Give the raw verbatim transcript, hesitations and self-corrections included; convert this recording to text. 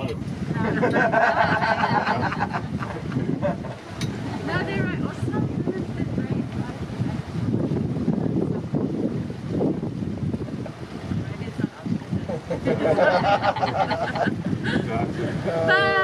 No, they're right. Oslo is the great. Right, it's not up. Bye.